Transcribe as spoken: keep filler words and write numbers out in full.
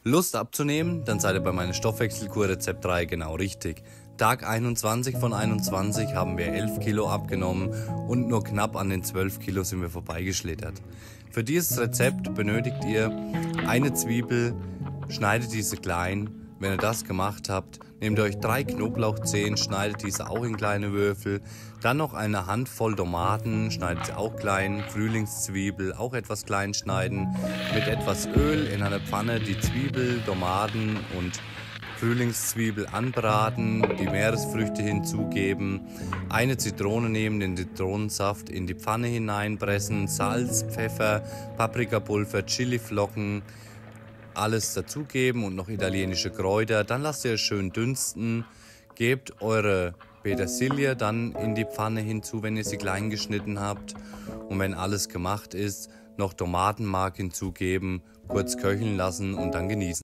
Lust abzunehmen? Dann seid ihr bei meiner Stoffwechselkur Rezept drei genau richtig. Tag einundzwanzig von einundzwanzig haben wir elf Kilo abgenommen und nur knapp an den zwölf Kilo sind wir vorbeigeschlittert. Für dieses Rezept benötigt ihr eine Zwiebel, schneidet diese klein. Wenn ihr das gemacht habt, nehmt ihr euch drei Knoblauchzehen, schneidet diese auch in kleine Würfel. Dann noch eine Handvoll Tomaten, schneidet sie auch klein. Frühlingszwiebel auch etwas klein schneiden. Mit etwas Öl in einer Pfanne die Zwiebel, Tomaten und Frühlingszwiebel anbraten, die Meeresfrüchte hinzugeben, eine Zitrone nehmen, den Zitronensaft in die Pfanne hineinpressen, Salz, Pfeffer, Paprikapulver, Chiliflocken, alles dazugeben und noch italienische Kräuter. Dann lasst ihr es schön dünsten, gebt eure Petersilie dann in die Pfanne hinzu, wenn ihr sie klein geschnitten habt. Und wenn alles gemacht ist, noch Tomatenmark hinzugeben, kurz köcheln lassen und dann genießen.